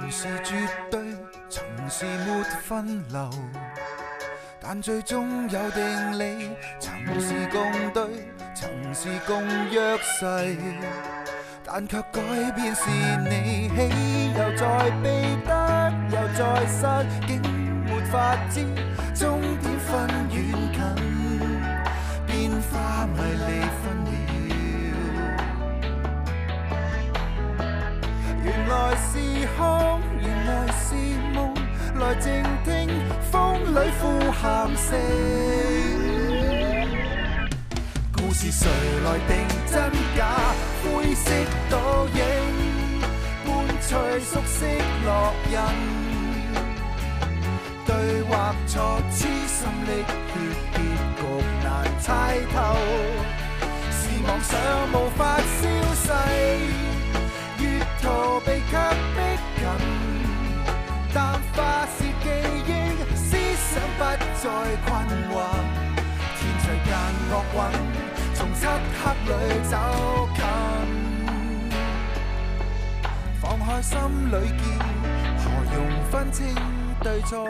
是絕對，曾是沒分流，但最終有定理。曾是共對，曾是共約誓，但卻改變是你。喜又再避得，又再失，竟沒法知終點分遠近，變化迷離分了。原來是空，原來是夢，來靜聽風裏呼喊聲。故事誰來定真假？灰色倒影，伴隨熟悉烙印。對或錯，痴心瀝血，結局難猜透。是妄想無法消逝。越逃避卻逼近，淡化是記憶，思想不再困惑。天際間惡運，從漆黑裏走近。放開心裏見，何用分清對錯？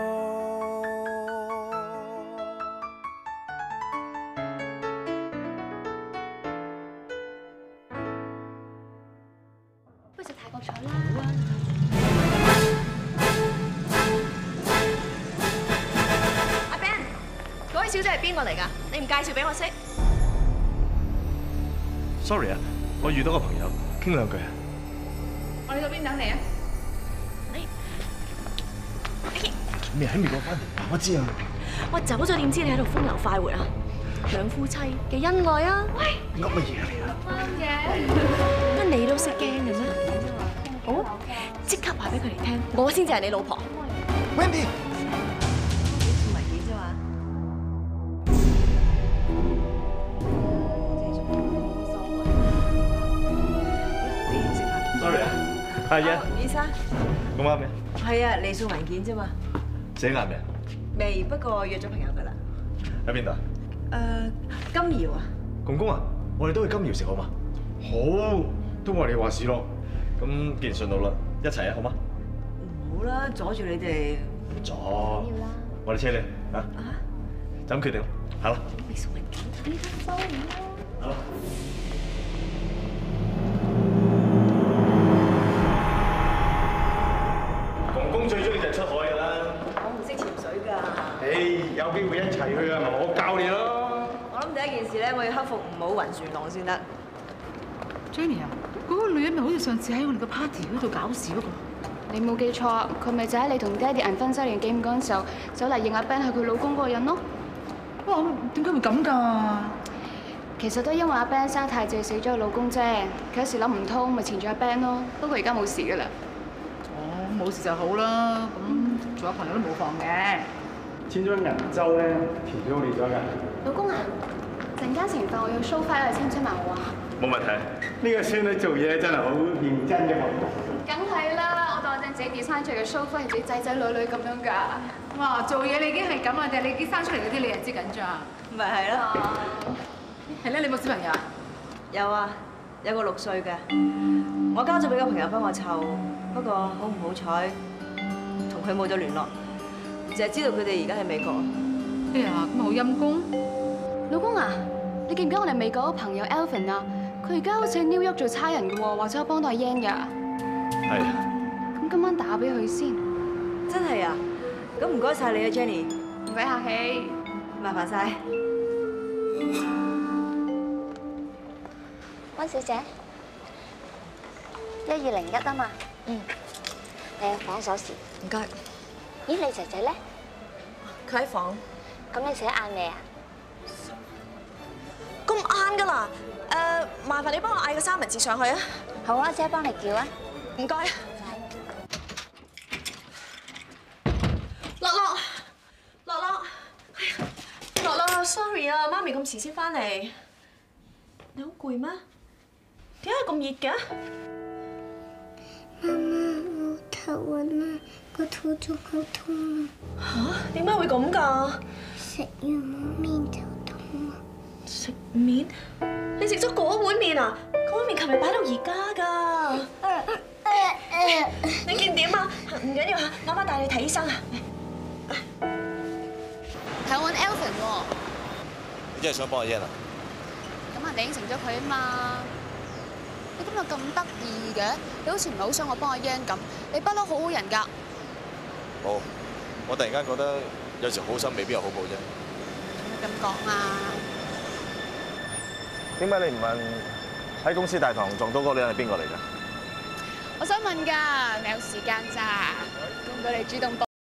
坐啦。阿 Ben， 嗰位小姐係邊個嚟㗎？你唔介紹俾我識 ？Sorry 啊，我遇到個朋友，傾兩句啊。 我哋到邊等你啊？ 做咩喺美國翻嚟？我知啊。 我走咗點知你喺度風流快活啊？兩夫妻嘅恩愛啊！喂， 噏乜嘢啊你啊？ 啱嘅。乜你都識驚嘅咩？好，即刻話俾佢哋聽，我先至係你老婆。 Wendy， 文件啫嘛。 Sorry 啊，阿欣。 醫生。 咁啱咩？ 係啊，嚟送文件啫嘛。 寫啱未？ 未，不過約咗朋友㗎啦。 喺邊度？ 金瑤啊。 公公啊，我哋都去金瑤食好嘛？好，都話你話事咯。咁既然順路啦，一齊啊，好嗎？ 唔好啦，阻住你哋。 唔阻。我哋車你啊。就咁決定，行啦。 你送文件，你收完啦。 好。公公最中意就係出海㗎啦。 我唔識潛水㗎。 有機會一齊去啊，咪我教你咯。 我諗第一件事咧，我要克服唔好暈船浪先得。 Jenny 啊，嗰個女人咪好似上次喺我哋個 party 嗰度搞事嗰個。 你冇記錯，佢咪就喺你同爹哋銀婚周年紀念嗰陣時候，走嚟認阿 Ben 係佢老公嗰個人咯。 哇，點解會咁㗎？ 其實都因為阿 Ben 生太謝死咗佢老公啫，佢有時諗唔通，咪纏住阿 Ben 咯。不過而家冇事㗎啦。 哦，冇事就好啦。咁做下朋友都冇妨嘅。 簽咗銀州咧，填咗我哋咗㗎。 老公啊，陣間食完飯我要 show 翻你，簽唔簽埋我啊？ 冇問題。 呢個孫女做嘢真係好認真嘅喎。 梗係啦，我當正自己 design 出嚟嘅 show 翻係自己仔仔女女咁樣㗎。 哇，做嘢你已經係咁啊，定係你已經生出嚟嗰啲你係知緊咋？ 咪係咯。 係咧，你冇小朋友啊？ 有啊，有個6歲嘅，我交咗俾個朋友幫我湊，不過好唔好彩，同佢冇咗聯絡，淨係知道佢哋而家喺美國。 哎呀，咁咪好陰公。 老公啊，你記唔記得我哋美國嗰個朋友 Alvin 啊？佢而家好似喺 New York 做差人嘅喎，或者我幫到阿 Yan 㗎。 係。 咁今晚打俾佢先。 真係啊？咁唔該晒你啊 ，Jenny。 唔使客氣， 麻煩晒。 温小姐，1201啊嘛。你有房鎖匙。 唔該。 咦，你仔仔咧？ 佢喺房。 咁你食得晏未啊？ 咁晏㗎啦。麻煩你幫我嗌個三文治上去啊。 好啊，姐幫你叫啊。 唔該。樂 sorry 啊，媽咪咁遲先翻嚟。你好攰咩？點解咁熱嘅？ 媽媽，我頭暈啊，個肚仲好痛啊。 嚇？點解會咁㗎？ 食完碗麵就痛啊。 食麵？你食咗嗰碗麵啊？嗰碗麵琴日擺到而家㗎。 你見點啊？唔緊要嚇，我媽帶你睇醫生啊。 係我揾 Alvin 喎。 你真係想幫阿 Yan 啊？ 咁人哋應承咗佢啊嘛。你今日咁得意嘅，你好似唔係好想我幫阿 Yan 咁。你不嬲好好人㗎。 冇，我突然間覺得有時好心未必有好報啫。 咁講啊？ 點解你唔問喺公司大堂撞到嗰個女人係邊個嚟㗎？ 我想問㗎，未有時間咋？估唔到你主動報。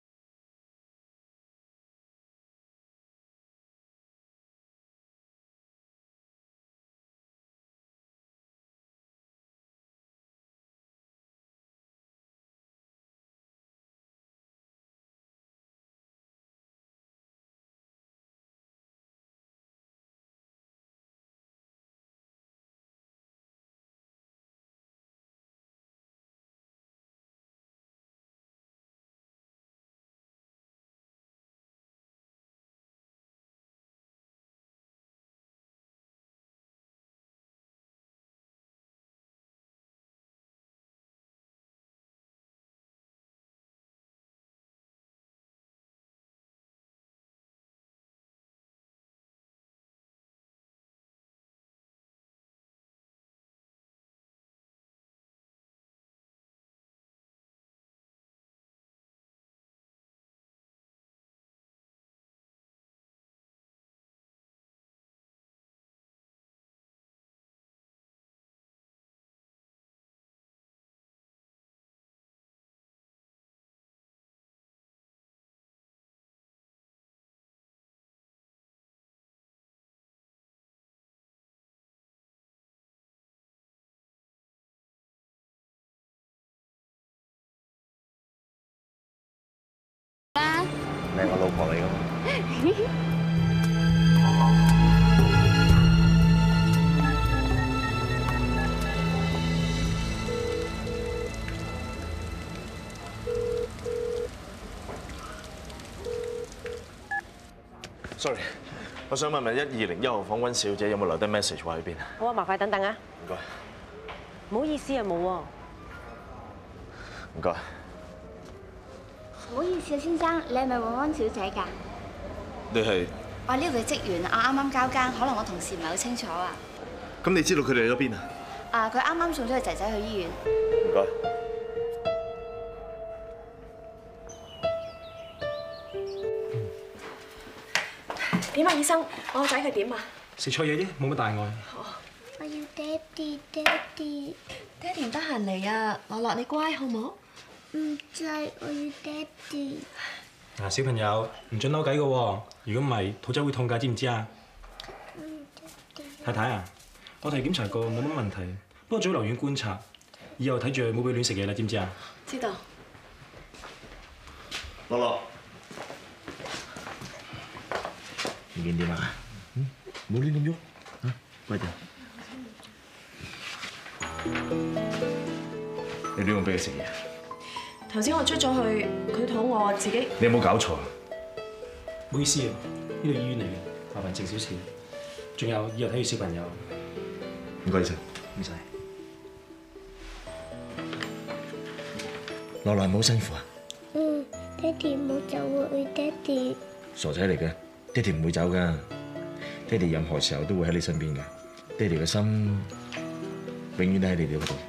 你係我老婆嚟㗎嘛？Sorry， 我想問120-1號房溫小姐有冇留低 message 話喺邊啊？ 好啊，麻煩等等啊。 唔該。 唔好意思啊，冇喎。 唔該。 唔好意思啊，先生，你係咪揾溫小姐㗎？ 你係？ 我係呢度嘅職員，我啱啱交更，可能我同事唔係好清楚啊。 咁你知道佢哋去咗邊啊？ 佢啱啱送咗佢仔仔去醫院。 唔該。 點啊，醫生？我個仔佢點啊？ 食錯嘢啫，冇乜大礙。 我要爹哋，爹哋。 爹哋唔得閒嚟啊，樂樂你乖好冇？ 唔制，我要爹哋。 嗱，小朋友唔准扭計㗎喎，如果唔係肚仔會痛㗎，知唔知啊？太太啊，我哋檢查過冇乜問題，不過最好留院觀察，以後睇住冇俾佢亂食嘢啦，知唔知啊？ 知道。 樂樂，你見點啊？唔好亂咁喐啊！乖啲。你點樣俾佢食嘢？ 頭先我出咗去，佢肚餓自己。 你有冇搞錯啊？ 唔好意思啊，呢度醫院嚟嘅，麻煩靜少少。仲有以後睇住小朋友。 唔該醫生。唔使。樂樂係咪好辛苦啊？ 爹哋唔好走啊！我要爹哋。 傻仔嚟嘅，爹哋唔會走㗎。爹哋任何時候都會喺你身邊嘅。爹哋嘅心永遠都喺你哋嗰度。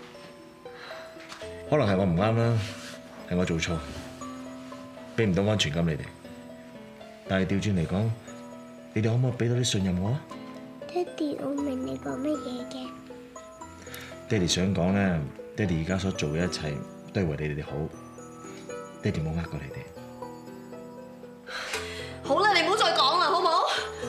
可能係我唔啱啦，係我做錯，俾唔到安全感你哋。但係調轉嚟講，你哋可唔可以俾多啲信任我啊？ 爹哋，我明你講乜嘢嘅。 爹哋想講咧，爹哋而家所做嘅一切都係為你哋好。爹哋冇呃過你哋。 好啦，你唔好再講啦，好唔好？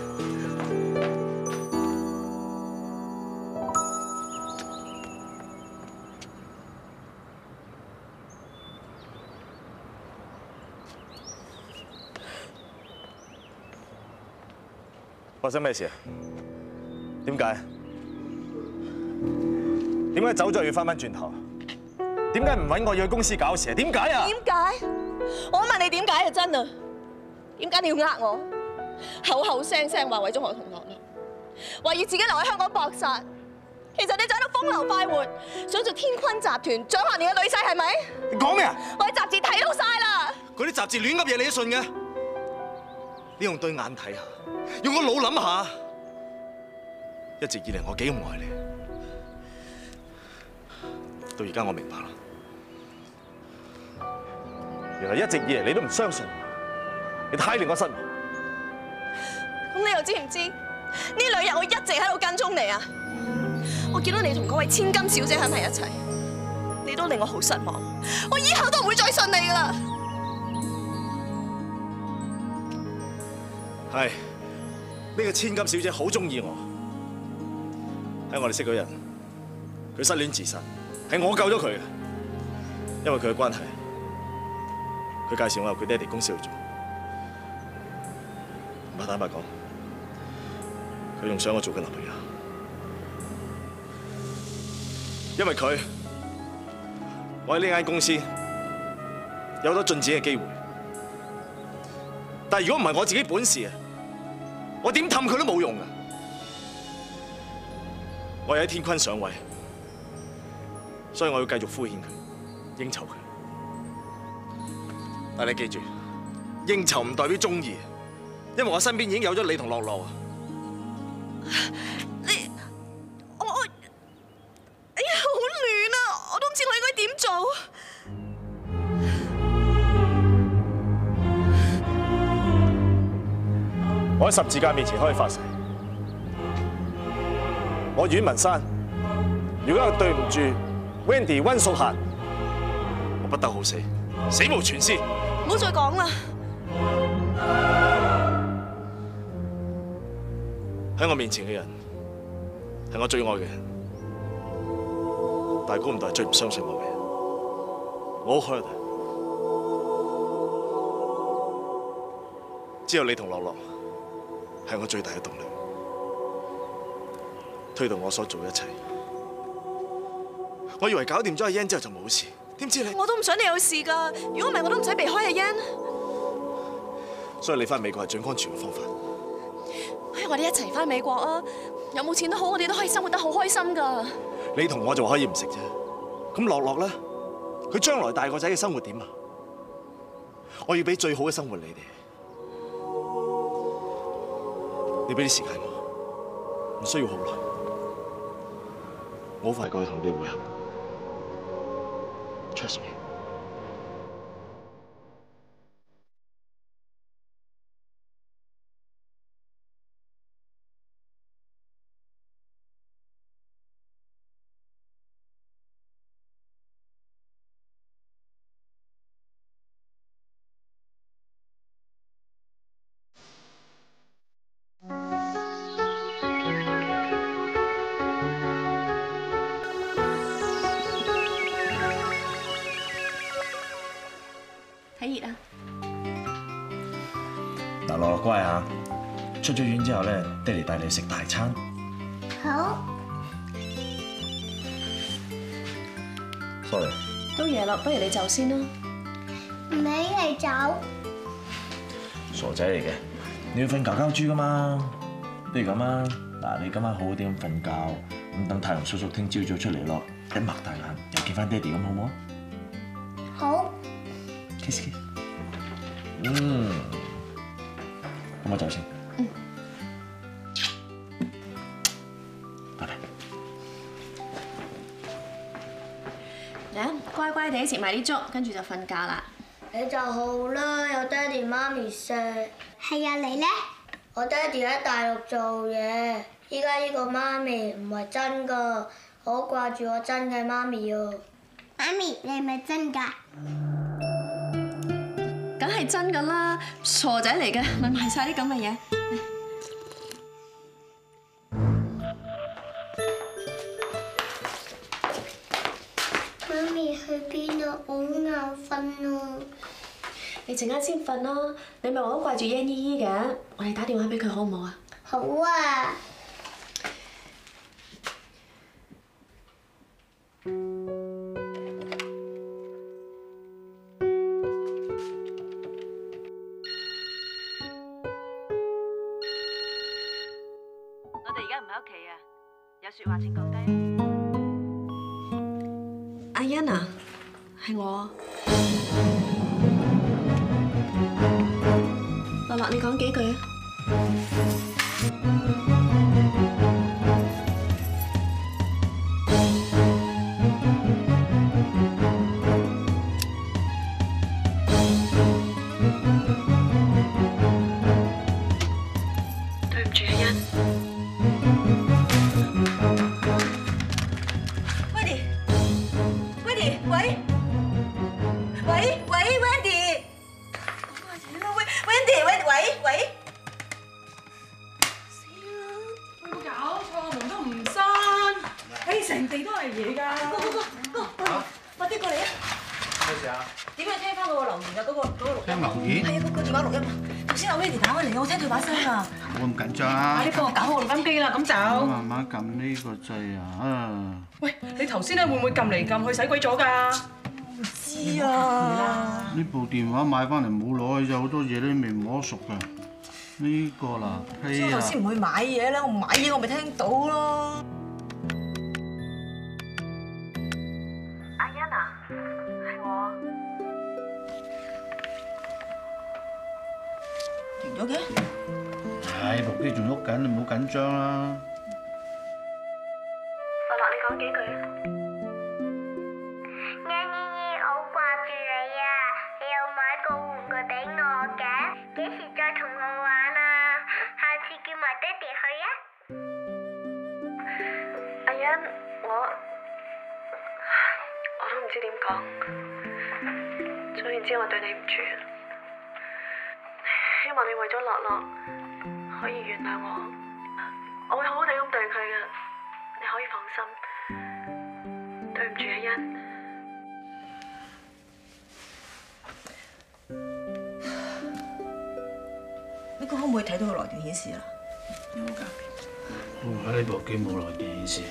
發生咩事啊？點解？點解走咗要翻返轉頭？點解唔揾我要去公司搞事啊？點解啊？ 點解？我問你點解啊？真啊？點解你要呃我？口口聲聲話為咗我同樂樂，話要自己留喺香港搏殺， 其實你就喺度風流快活，想做天坤集團獎學年嘅女婿係咪？ 你講咩啊？ 我喺雜誌睇到晒啦。 嗰啲雜誌亂噏嘢你都信嘅？你用對眼睇下，用個腦諗下。一直以嚟我幾咁愛你，到而家我明白啦。原來一直以嚟你都唔相信我，你太令我失望。 咁你又知唔知呢兩日我一直喺度跟蹤你啊？我見到你同嗰位千金小姐喺埋一齊，你都令我好失望。我以後都唔會再信你噶啦。 係呢個千金小姐好中意我，喺我哋識嗰日，佢失戀自殺，係我救咗佢嘅，因為佢嘅關係，佢介紹我入佢爹哋公司度做。我坦白講，佢仲想我做佢男朋友，因為佢，我喺呢間公司有咗進展嘅機會。但係如果唔係我自己本事啊，我點氹佢都冇用噶。我喺天坤上位，所以我要繼續敷衍佢，應酬佢。但係你記住，應酬唔代表中意，因為我身邊已經有咗你同樂樂啊。 我哎呀，好亂啊！我都唔知我應該點做。 我喺十字架面前可以發誓，我阮文山，如果有對唔住 Wendy 溫素嫻，我不得好死，死無全屍。 唔好再講啦！ 喺我面前嘅人係我最愛嘅人，但係估唔到係最唔相信我嘅人。我好 hurt，只有你同樂樂係我最大嘅動力，推動我所做嘅一切。我以為搞掂咗阿欣之後就冇事，點知你…… 我都唔想你有事㗎。如果唔係，我都唔使避開阿欣。 所以你返美國係最安全嘅方法。 哎，我哋一齊返美國啊！有冇錢都好，我哋都可以生活得好開心㗎。 你同我就可以唔食啫，咁樂樂咧，佢將來大個仔嘅生活點啊？我要俾最好嘅生活你哋。你俾啲時間我，唔需要好耐，我好快過去同你會合。Trust me。 睇熱啊！ 嗱，樂樂乖嚇，出咗院之後咧，爹哋帶你去食大餐。 好。 Sorry。 都夜啦，不如你走先啦。 唔俾你走。 傻仔嚟嘅，你要瞓覺覺豬噶嘛？不如咁啊，嗱，你今晚好好啲咁瞓覺，咁等太陽叔叔聽朝早出嚟咯，一擘大眼又見翻爹哋咁好唔好啊？ 好。 kiss kiss。咁我走先。拜拜。 嚟，乖乖地食埋啲粥，跟住就瞓覺啦。 你就好啦，有爹哋媽咪錫。係啊，你咧？我爹哋喺大陸做嘢，依家呢個媽咪唔係真噶，我好掛住我真嘅媽咪啊！媽咪，你係咪真㗎？ 梗係真㗎啦，傻仔嚟嘅，咪買晒啲咁嘅嘢。 媽咪去邊啊？我好眼瞓啊！ 你陣間先瞓啦，你咪話好掛住欣姨姨嘅，我哋打電話俾佢好唔好啊？ 好啊！ 我哋而家唔喺屋企啊，有説話請講低。 欣啊，係我。樂樂，你講幾句啊？對唔住啊，欣。Wendy，喂 ，Wendy，喂， 死啦！有冇搞錯？門都唔閂，成地都係嘢㗎。 快啲過嚟啊！ 咩事啊？ 點解聽翻嗰個留言啊？嗰個錄音。 聽留言？ 係啊，個電話錄音啊！頭先阿 Wendy 打開嚟，我聽佢把聲啊！ 冇咁緊張啊！ 快啲幫我搞好個錄音機啦，咁就。 慢慢撳呢個掣啊！ 喂，你頭先咧會唔會撳嚟撳去使鬼咗㗎？ 唔知啊！ 呢部電話買翻嚟冇耐，有好多嘢都未摸熟㗎。呢個啦， 所以我頭先唔去買嘢咧，我唔買嘢我咪聽到咯。阿欣啊，係我。停咗嘅？ 係部機仲喐緊，你唔好緊張啦。 樂樂，你講幾句啊？ 我好掛住你啊！你有買個玩具俾我嘅，幾時再同我玩啊？下次叫埋爹哋去啊！ 阿欣，我都唔知點講。總言之，我對你唔住。希望你為咗樂樂可以原諒我，我會好好地咁對佢嘅，你可以放心。對唔住，阿欣。 你可唔可以睇到個來電顯示啊？ 有冇㗎？ 我喺呢部機冇來電顯示。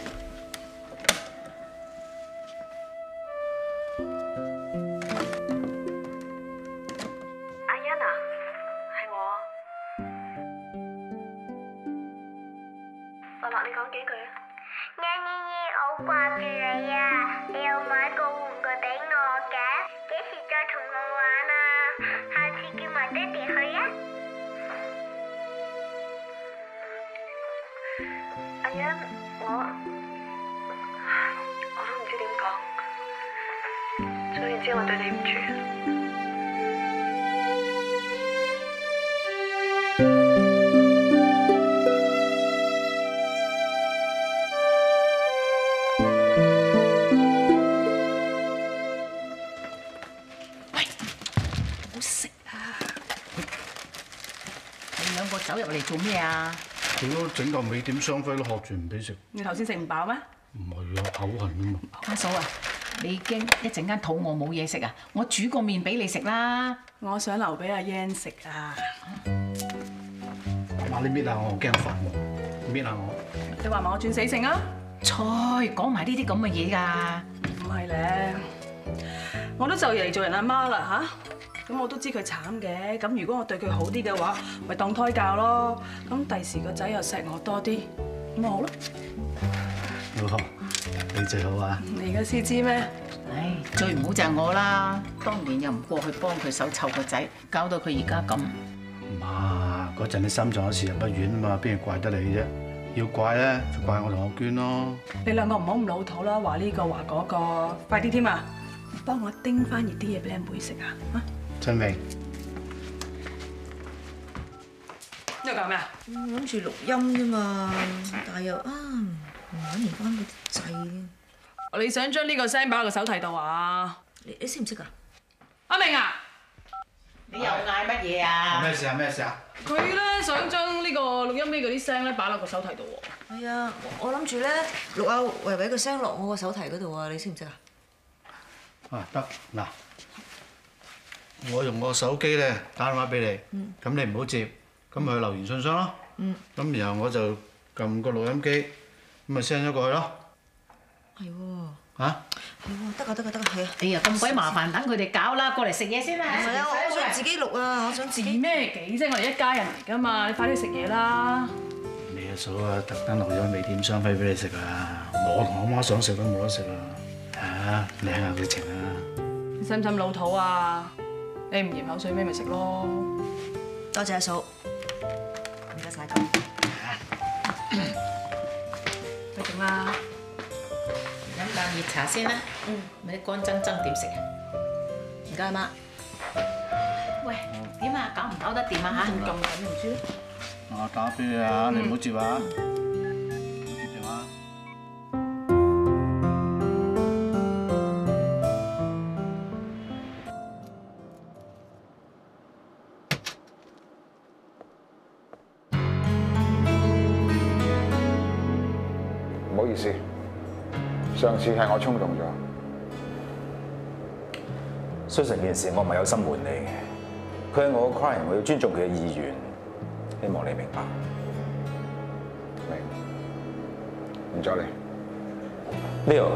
阿欣啊，係我。樂樂，你講幾句啊？ 我好掛住你啊！你有買個玩具俾我嘅，幾時再同我玩啊？下次叫埋爹哋去啊！ 阿欣，我都唔知點講。總言之，我對你唔住。 走入嚟做咩啊？ 佢都整嚿美點雙輝都學住唔俾食。 你頭先食唔飽咩？ 唔係啊，口痕啊嘛。 家嫂啊，你驚一陣間肚餓冇嘢食啊？我煮個麵俾你食啦。 我想留俾阿 Yan 食啊。 媽，你搣下我，驚煩喎。搣下我。 你話埋我轉死性啊？ 菜講埋呢啲咁嘅嘢㗎。 唔係咧，我都就嚟做人阿媽啦嚇。咁我都知佢慘嘅，咁如果我對佢好啲嘅話，咪當胎教咯。咁第時個仔又錫我多啲，咁咪好咯。 老婆，你最好啊！ 你而家先知咩？ 唉，最唔好就係我啦，當年又唔過去幫佢手湊個仔，搞到佢而家咁。 媽，嗰陣你心臟有事入咗院啊嘛，邊係怪得你啫？要怪咧就怪我同我娟咯。 你兩個唔好咁老土啦，話呢個話嗰個，快啲添啊！幫我叮翻熱啲嘢俾阿妹食啊！啊！ 真明， 呢度搞咩啊？ 諗住錄音啫嘛，但係又唔揾唔翻個掣。 你想將呢個聲擺落個手提度啊？ 你識唔識㗎？ 阿明啊！ 你又嗌乜嘢啊？ 咩事啊？咩事啊？ 佢咧想將呢個錄音機嗰啲聲咧擺落個手提度喎。 係啊，我諗住咧錄阿維維個聲落我個手提嗰度啊，你識唔識啊？ 啊得嗱。我用我手機咧打電話俾你，咁你唔好接，咁咪去留言信箱咯。咁然後我就撳個錄音機，咁咪 send 咗過去咯。 係喎。 嚇？ 係喎，得㗎，係啊。 哎呀，咁鬼麻煩，等佢哋搞啦，過嚟食嘢先啦。 唔係啊，我想自己錄啊，我想自己。 咩幾啫？我哋一家人嚟㗎嘛，你快啲食嘢啦。 你阿嫂啊，特登落咗美點雙輝俾你食啊！我同我媽想食都冇得食啊！ 啊，領下佢情啊！ 你使唔使老土啊？你唔嫌口水尾咪食咯。 多謝阿嫂，唔該晒咁。 去整啦。 飲啖熱茶先啦。咪啲乾爭爭點食啊？ 唔該，媽。 喂，點啊？搞唔搞得掂啊嚇？ 咁緊唔知。 我打俾你啊，你唔好接啊！接電話。 唔好意思，上次係我衝動咗。 所以成件事我唔係有心瞞你，佢係我嘅 client，我要尊重佢嘅意願，希望你明白。 明，唔阻你。 Leo，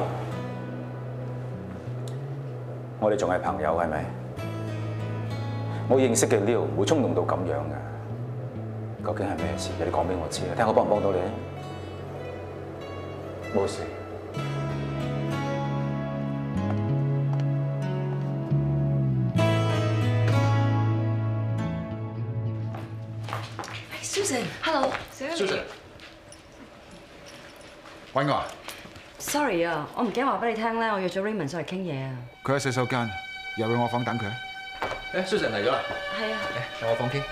我哋仲係朋友係咪？我認識嘅 Leo 唔會衝動到咁樣嘅，究竟係咩事？你講俾我知啊，睇我幫唔幫到你？ 冇事。 Susan，hello。 Susan， 揾我啊 Sorry 啊，我唔驚話俾你聽咧，我約咗 Raymond 上嚟傾嘢啊。 佢喺洗手間，入去我房等佢。Susan 嚟咗啦。 係啊。 嚟我房傾。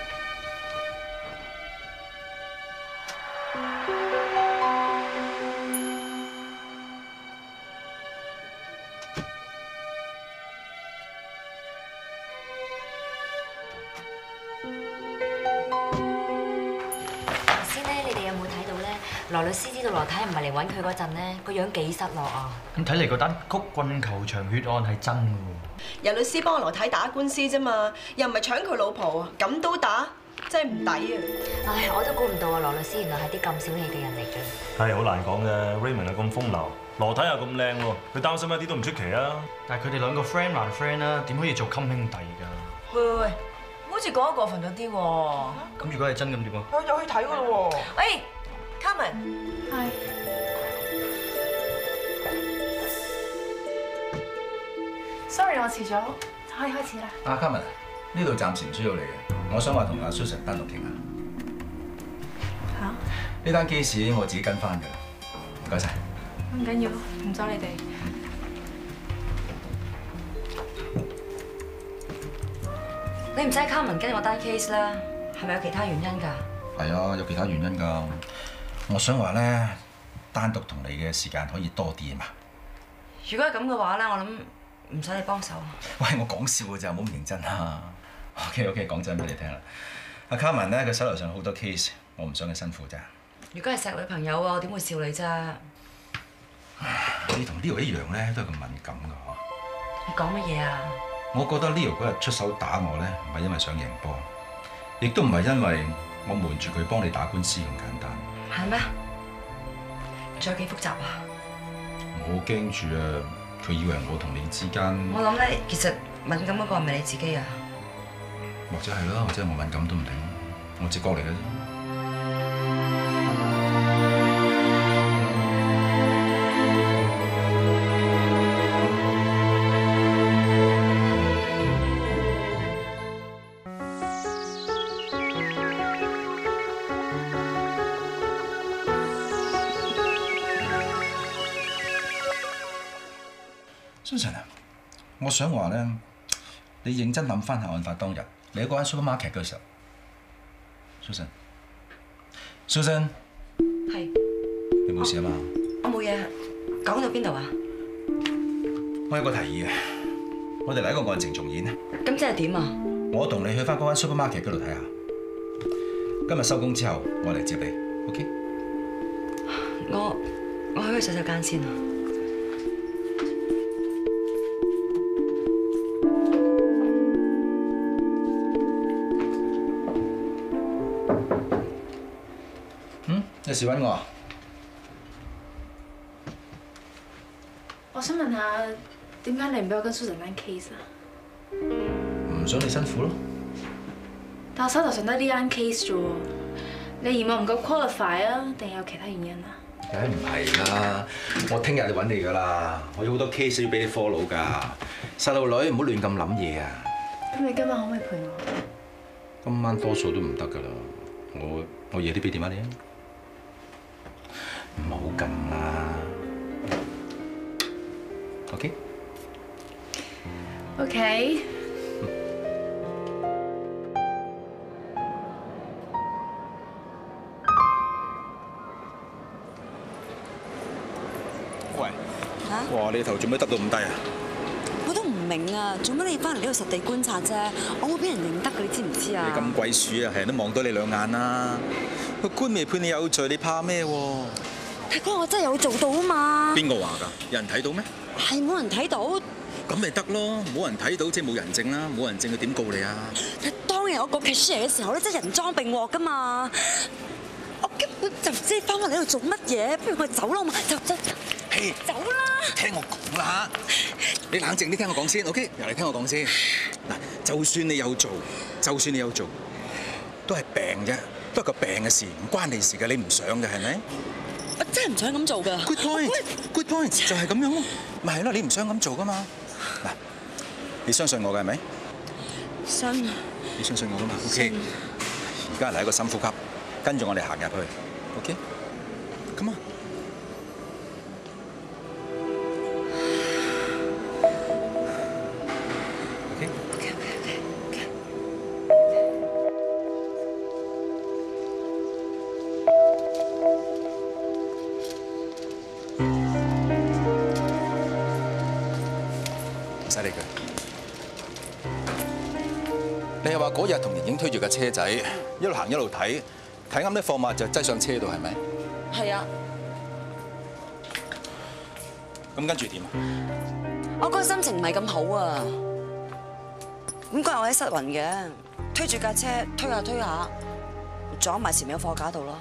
羅律師知道羅太唔係嚟揾佢嗰陣咧，個樣幾失落啊！ 咁睇嚟嗰單曲棍球場血案係真嘅喎。 由律師幫羅太打官司啫嘛，又唔係搶佢老婆，咁都打，真係唔抵啊！ 唉，我都估唔到啊，羅律師原來係啲咁小氣嘅人嚟嘅。 係好難講嘅 ，Raymond 又咁風流，羅太又咁靚喎，佢擔心一啲都唔出奇啊！ 但係佢哋兩個 friend 還 friend 啦，點可以做襟兄弟㗎？ 喂，好似講得過分咗啲喎。 咁如果係真咁點啊？ 又去睇㗎咯喎！ 喂 Carmen， 係。Sorry， 我遲咗，可以開始啦。 阿 Carmen， 呢度暫時唔需要你嘅，我想話同阿 Susan 單獨傾下。 嚇？ 呢單 case 我自己跟翻嘅，唔該晒。 唔緊要，唔阻你哋。 你唔使 Carmen 跟我單 case 啦，係咪有其他原因㗎？ 係啊，有其他原因㗎。我想話咧，單獨同你嘅時間可以多啲啊嘛。 如果係咁嘅話咧，我諗唔使你幫手。 喂，我講笑㗎咋，唔好咁認真啊。OK， 講真俾你聽啦。阿 Carmen 咧，佢手頭上好多 case， 我唔想佢辛苦咋。 如果係錫女朋友啊，我點會笑你啫？ 你同 Leo 一樣咧，都係咁敏感㗎嗬。 你講乜嘢啊？ 我覺得 Leo 嗰日出手打我咧，唔係因為想贏波，亦都唔係因為我瞞住佢幫你打官司咁簡單。 係咩？仲有幾複雜啊？ 我好驚住啊！佢以為我同你之間…… 我諗咧，其實敏感嗰個係咪你自己啊？ 或者係啦，或者我敏感都唔定，我直覺嚟嘅啫。Susan 啊，我想話咧，你認真諗翻下案發當日，你喺嗰間 supermarket 嘅時候 ，Susan， 係， 你冇事啊嘛？ 我冇嘢，講到邊度啊？ 我有個提議啊，我哋嚟一個案情重演啊！ 咁即係點啊？ 我同你去翻嗰間 supermarket 嗰度睇下，今日收工之後，我嚟接你 ，OK？ 我去洗手間先啊。 有事揾我啊？ 我想問下，點解你唔俾我跟 Susan 單 case 啊？ 唔想你辛苦咯。 但我手頭上得呢單 case 啫喎，你嫌我唔夠 qualify 啊，定有其他原因啊？ 梗係唔係啦！我聽日就揾你㗎啦，我有好多 case 要俾你 follow 㗎。細路女唔好亂咁諗嘢啊！ 咁你今晚可唔可以陪我？ 今晚多數都唔得㗎啦，我夜啲俾電話你啊！唔好咁啦 ，OK？ OK。 喂，哇！你頭做咩耷到咁低啊？ 我都唔明啊，做乜你翻嚟呢度實地觀察啫？我會俾人認得嘅，你知唔知啊？ 你咁鬼鼠啊，係人都望到你兩眼啦！個官未判你有罪，你怕咩喎？ 大哥，我真係有做到啊嘛！ 邊個話㗎？有人睇到咩？ 係冇人睇到。 咁咪得咯，冇人睇到即係冇人證啦，冇人證佢點告你啊？ 當日我個 cashier 嘅時候咧，真係人贓並獲㗎嘛！我根本就唔知你翻返嚟呢度做乜嘢，不如我哋走啦嘛，走。 嘿， 走啦！ 聽我講啦，你冷靜啲聽我講先 ，OK？ 由你聽我講先。嗱，就算你有做，都係病啫，都係個病嘅事，唔關你事嘅，你唔想嘅係咪？ 我真係唔想咁做㗎。 Good point， 就係咁樣咯，咪係咯，你唔想咁做㗎嘛？嗱，你相信我嘅係咪？ 信。 你相信我㗎嘛 ？OK。而家嚟一個深呼吸，跟住我哋行入去 ，OK？Come on。你係話嗰日同盈盈推住架車仔，一路行一路睇啱啲貨物就擠上車度，係咪？ 係啊。 咁跟住點啊？ 我嗰個心情唔係咁好啊。咁嗰日我喺失魂嘅，推住架車推下，撞埋前面個貨架度咯。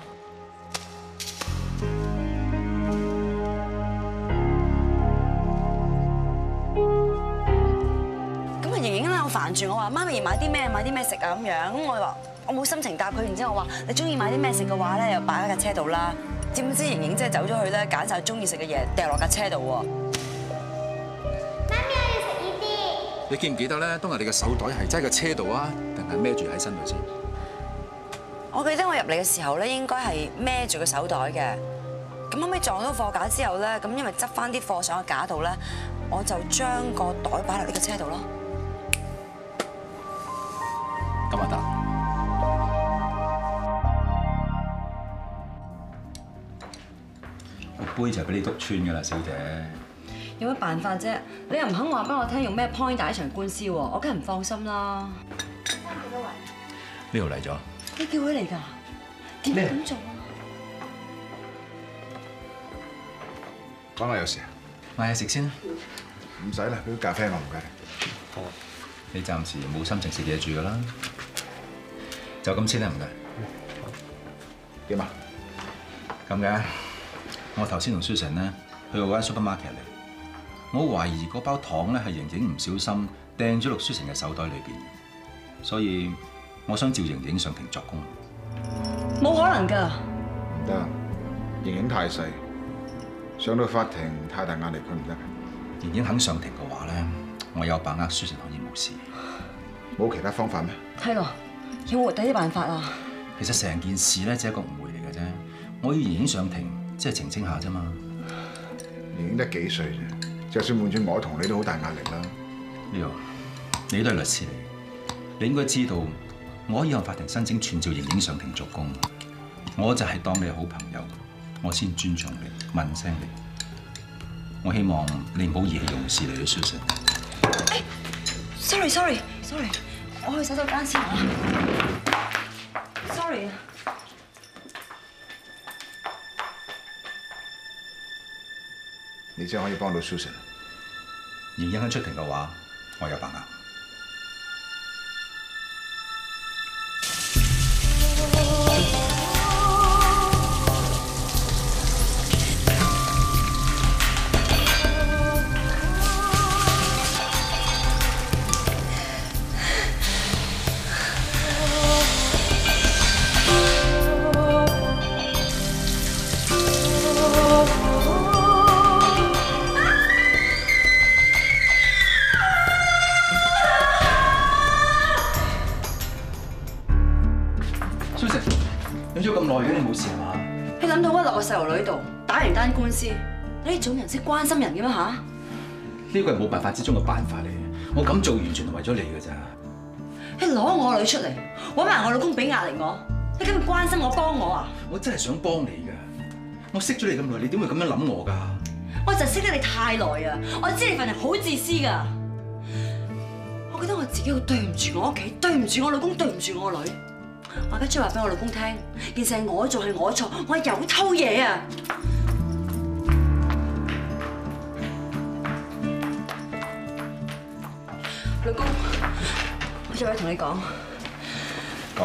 煩住我話媽咪買啲咩食啊咁樣，咁我話我冇心情答佢，然之後我話你中意買啲咩食嘅話咧，又擺喺架車度啦。知唔知盈盈真係走咗去咧，揀晒中意食嘅嘢掉落架車度喎。 媽咪，我要食呢啲。 你記唔記得咧？當日你嘅手袋係擠喺個車度啊，定係孭住喺身度先？ 我記得我入嚟嘅時候咧，應該係孭住個手袋嘅。咁後尾撞到貨架之後咧，咁因為執翻啲貨上個架度咧，我就將個袋擺落呢個車度咯。 咁啊得，個杯就俾你篤穿㗎啦，小姐。 有乜辦法啫？你又唔肯話俾我聽用咩 point 打一場官司喎，我梗係唔放心啦。 呢度嚟咗。 你叫佢嚟㗎？點解咁做啊？ 講下有事啊？ 買嘢食先啦。 唔使啦，俾杯咖啡我唔該你。 好。你暫時冇心情食嘢住㗎啦，就咁先啦，唔該。 點啊？ 咁嘅，我頭先同 Susan 咧去過間 supermarket 嚟，我懷疑嗰包糖咧係盈盈唔小心掟咗落 Susan 嘅手袋裏邊，所以我想召盈盈上庭作供。 冇可能㗎！ 唔得，盈盈太細，上到法庭太大壓力，佢唔得。 盈盈肯上庭嘅話咧，我有把握 Susan 可以冇事。 冇其他方法咩？ 係咯，有冇活底啲辦法啊？ 其實成件事咧只係一個誤會嚟嘅啫，我要盈盈上庭，即係澄清下啫嘛。 盈盈得幾歲啫？就算換轉我同你都好大壓力啦。 Leo，你都係律師嚟，你應該知道我可以向法庭申請傳召盈盈上庭作供。我就係當你係好朋友，我先尊重你，問聲你。我希望你唔好意氣用事嚟去 Susan。 Sorry， 我去洗手間先啊。Sorry 啊。 你真係可以幫到 Susan。 盈盈肯出庭嘅話，我有把握。 流女度，打完單官司，你呢種人識關心人嘅咩嚇？ 呢個係冇辦法之中嘅辦法嚟嘅，我咁做完全係為咗你㗎咋。 你攞我女出嚟，揾埋我老公俾壓力我，你咁樣關心我幫我啊？ 我真係想幫你㗎，我識咗你咁耐，你點會咁樣諗我㗎？ 我就識得你太耐啊！我知你份人好自私㗎，我覺得我自己好對唔住我屋企，對唔住我老公，對唔住我女。我而家將話俾我老公聽，件事係我做係我錯，我係有偷嘢啊！老公，我有嘢同你講。 講。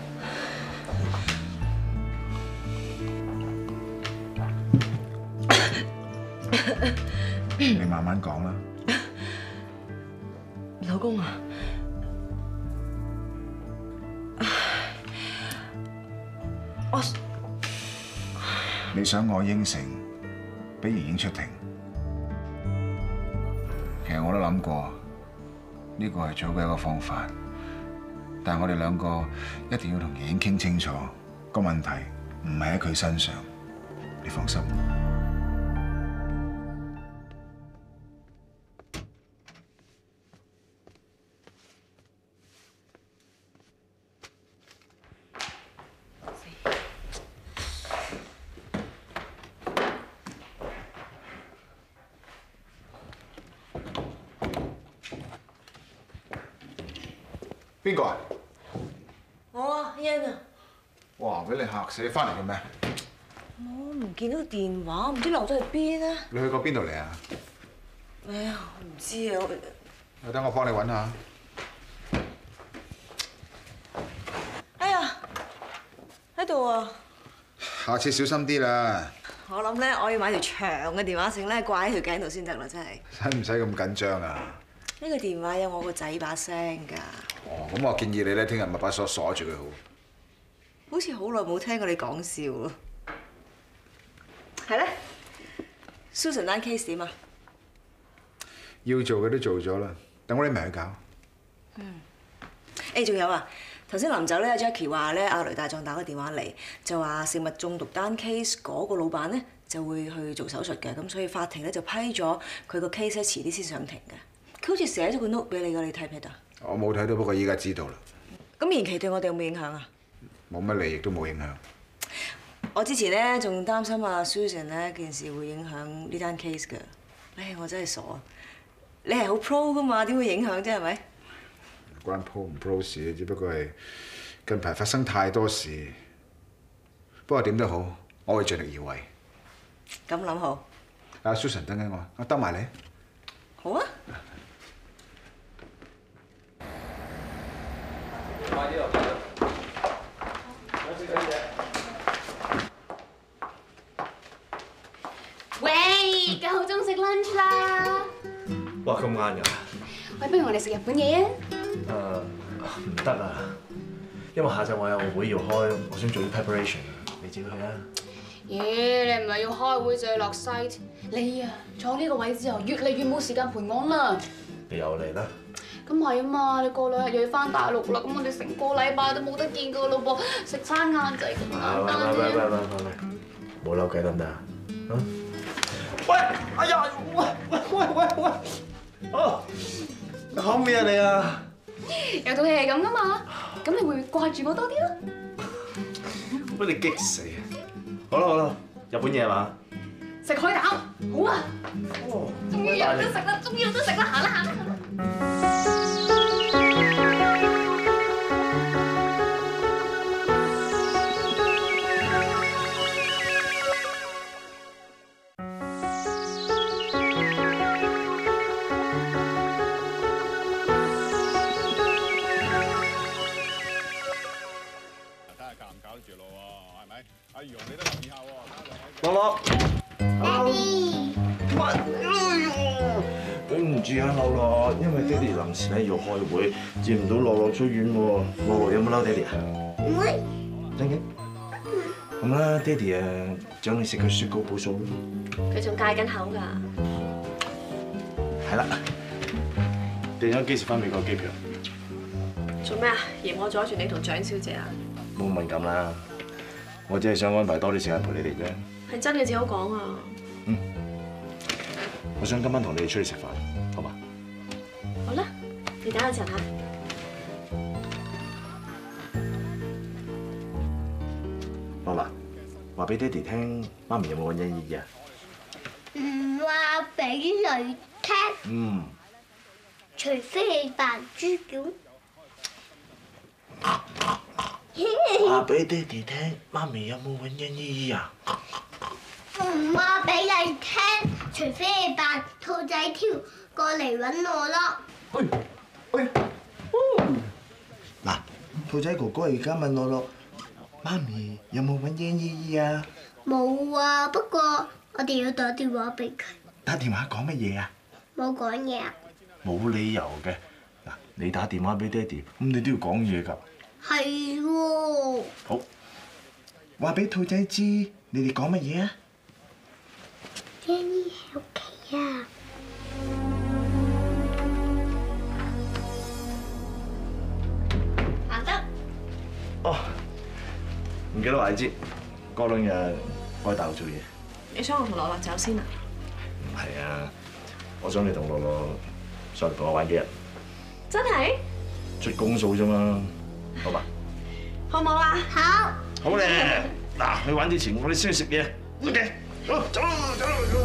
你慢慢講啦。 老公啊， 你想我應承俾盈盈出庭，其實我都諗過，呢個係最好嘅一個方法。但係我哋兩個一定要同盈盈傾清楚，個問題唔係喺佢身上，你放心。邊個啊？ 我啊，Ian啊。 哇！俾你嚇死，翻嚟嘅咩？ 我唔見到電話，唔知留咗去邊咧。 你去過邊度嚟啊？ 哎呀，唔知啊。 等我幫你揾下。 哎呀，喺度啊！ 下次小心啲啦。 我諗咧，我要買條長嘅電話線咧，掛喺條頸度先得啦，真係。 使唔使咁緊張啊？ 呢個電話有我個仔把聲㗎。 哦，咁我建議你咧，聽日咪把鎖鎖住佢好。 好似好耐冇聽過你講笑喎。係咧 ，Susan 單 case 點啊？ 要做嘅都做咗啦，等我哋咪去搞。 誒，仲有啊，頭先臨走咧 ，Jackie 話咧，阿雷大壯打個電話嚟，就話食物中毒單 case 嗰個老闆咧就會去做手術嘅，咁所以法庭咧就批咗佢個 case 咧，遲啲先上庭嘅。佢好似寫咗個 note 俾你㗎，你睇唔睇到？ 我冇睇到，不過依家知道啦。 咁延期對我哋有冇影響啊？ 冇乜利益都冇影響。 我之前咧仲擔心阿 Susan 咧件事會影響呢單 case 㗎。唉，我真係傻啊！你係好 pro 㗎嘛，點會影響啫？係咪？ 唔關 pro 唔 pro 事，只不過係近排發生太多事。不過點都好，我會盡力而為。 咁諗好。 阿 Susan 等緊我兜埋你。 好啊。 快啲落嚟！ 喂，9鐘食 lunch 啦！ 哇，咁晏㗎？ 喂，不如我哋食日本嘢啊？ 唔得啊，因為下晝我有個會要開，我想做啲 preparation，你自己去啊。 咦，你唔係要開會就要落 site？你啊，坐呢個位之後，越嚟越冇時間陪我啦。 你又嚟啦？ 咁係啊嘛，你過兩日又要翻大陸啦，咁我哋成個禮拜都冇得見㗎咯噃，食餐晏就係咁簡單啫。 喂，冇扭計得唔得啊？喂，哎呀，喂，哦，可唔可以啊你啊？ 有套戲係咁㗎嘛，咁你會唔會掛住我多啲咯？ 俾你激死啊！好啦，日本嘢係嘛？ 食海膽，好啊！終於有得食啦，行啦行啦！ 樂樂，對唔住啊，樂樂，因為爹哋臨時咧要開會，接唔到樂樂出院喎。樂樂有冇嬲爹哋啊？ 唔會。 真嘅？咁啦，爹哋啊，獎你食個雪糕補數。 佢仲戒緊口㗎。 係啦，訂咗幾時翻美國機票？ 做咩啊？嫌我阻住你同蔣小姐啊？ 冇敏感啦，我只係想安排多啲時間陪你哋啫。 係真嘅，只好講啊。 我想今晚同你哋出去食飯，好嘛？ 好啦，你等我陣嚇。 樂娜，話俾爹哋聽，媽咪有冇揾欣姨啊？ 唔話俾女聽。除非你扮豬腳。 話俾爹哋聽，媽咪有冇揾欣姨啊？ 唔話俾你聽，除非你扮兔仔跳過嚟揾我咯。 嗱，兔仔哥哥而家問我咯，媽咪有冇揾欣姨啊？ 冇啊，不過我哋要打電話俾佢。 打電話講乜嘢啊？ 冇講嘢啊？ 冇理由嘅。嗱，你打電話俾爹哋，咁你都要講嘢㗎。 係喎。 好，話俾兔仔知，你哋講乜嘢啊？ 欣姨喺屋企啊！行得。 哦，唔記得話你知，過兩日我喺大陸做嘢。 你想我同樂樂走先啊？ 唔係啊，我想你同樂樂上嚟同我玩幾日。 真係？ 出公數啫嘛，好吧？ 好唔好啊？ 好。 好咧，嗱，去玩之前我哋先去食嘢。OK， 好，走啦，走啦，走啦。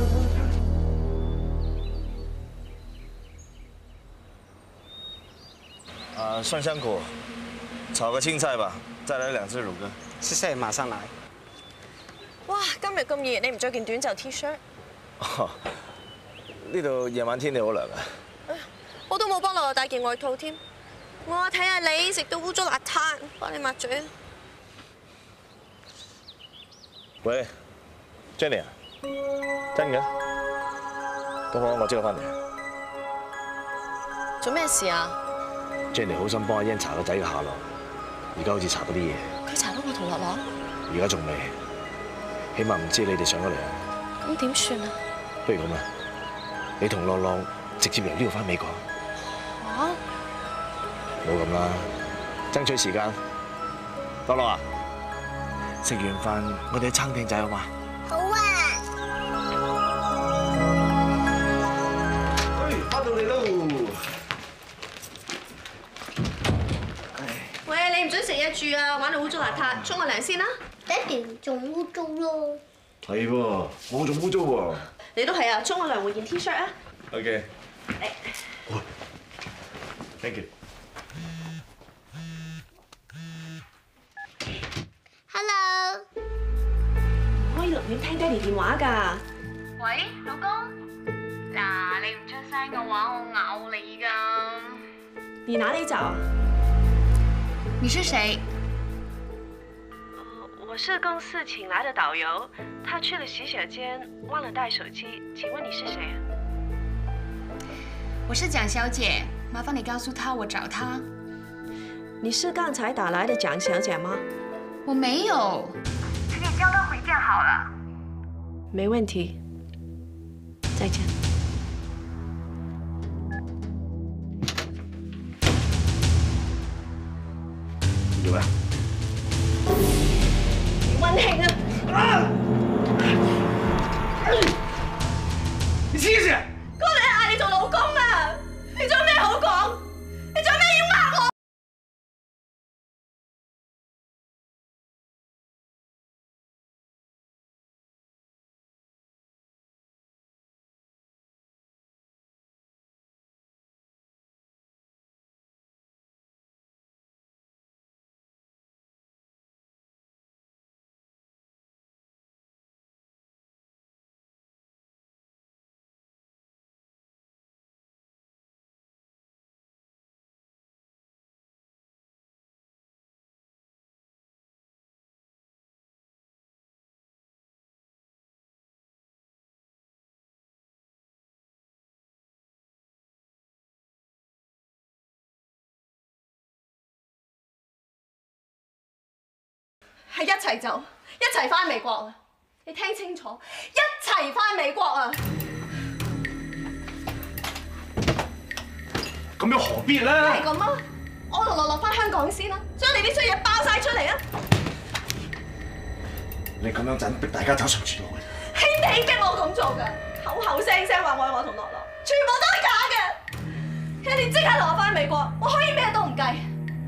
蒜香果，炒個青菜吧，再來2隻乳鴿。 謝謝，馬上來。 哇！今日咁熱，你唔着件短袖 T 恤？ 呢度夜晚天氣好涼啊！ 我都冇幫樂樂帶件外套添。我話睇下你食到污糟邋遢，幫你抹嘴。 喂 ，Jenny 啊，真嘅？咁我即刻翻嚟。 做咩事啊 ？Jenny 好心幫阿欣查個仔嘅下落，而家好似查到啲嘢。 佢查到我同樂樂？ 而家仲未，起碼唔知你哋上咗嚟啊。 咁點算啊？ 不如咁啊，你同樂樂直接由呢度翻美國。 嚇？ 冇咁啦，爭取時間。樂樂啊，食完飯我哋去餐廳仔好嘛？ 好啊！ 翻到嚟咯！ 喂，你唔准食嘢住啊！玩到污糟邋遢，沖個涼先啦。 爹哋仲污糟咯。 係喎，我仲污糟喎。 你都係啊！沖個涼換件 T 恤啊。 OK。Thank you。 Hello。 可以錄影聽爹哋電話㗎。 喂，老公，嗱，你唔出聲嘅話，我咬你㗎。 你哪裡找啊？ 你是誰？ 我是公司請來的導遊，他去了洗手間，忘了帶手機。請問你是誰？ 我是蔣小姐，麻煩你告訴他我找他。 你是剛才打來的蔣小姐嗎？ 我沒有。請你叫他回電好了。 沒問題。再見。 做咩？ 溫馨啊！ 你黐線！ 哥，你嗌你做老公啊！你仲有咩好講？你仲有咩要呃我？係一齊走，一齊翻美國啊！你聽清楚，一齊翻美國啊！ 咁樣何必咧？ 係咁啊！我同樂樂翻香港先啦，將你啲衰嘢爆晒出嚟啊！ 你咁樣陣逼大家走上絕路嘅。 你逼我咁做嘅，口口聲聲話愛我同樂樂，全部都係假嘅。你即刻同我翻美國，我可以咩都唔計。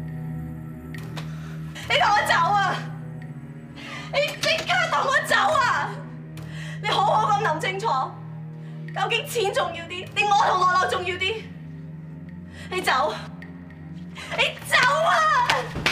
你同我走啊！你即刻同我走啊！你好好咁諗清楚，究竟錢重要啲，定我同樂樂重要啲？你走！你走啊！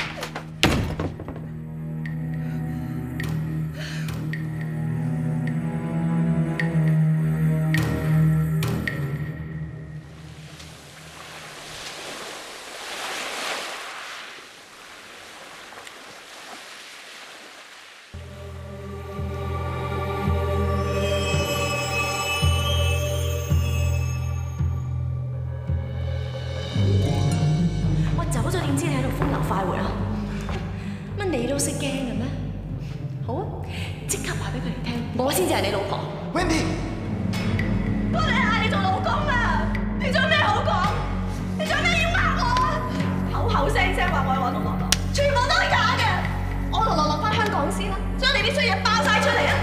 走咗點知你喺度風流快活啊？乜你都識驚嘅咩？好啊，即刻話俾佢哋聽，我先至係你老婆。 Wendy， 我哋嗌你做老公啊！你仲有咩好講？你仲有咩要呃我啊？口口聲聲話愛我同樂樂，全部都係假嘅。我同樂樂翻香港先啦，將你啲衰嘢爆晒出嚟啊！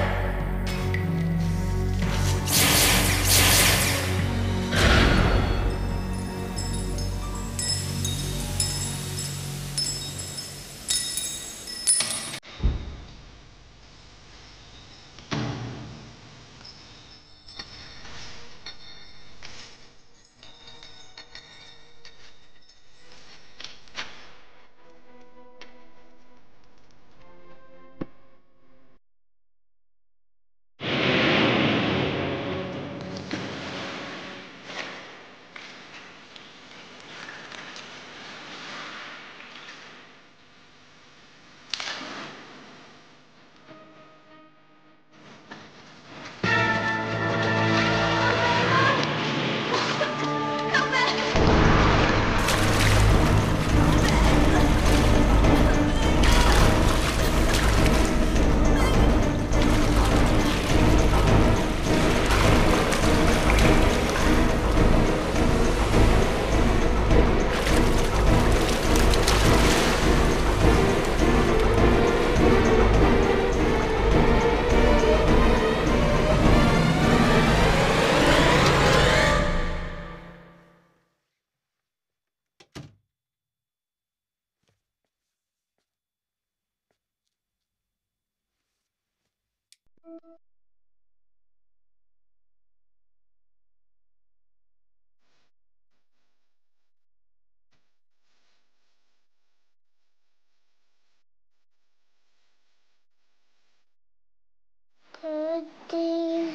佢哋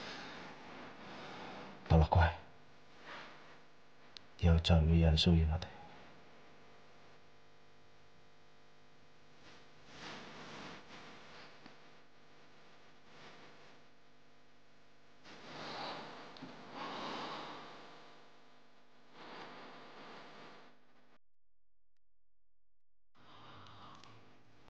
樂樂乖，以後再唔會有人騷擾我哋。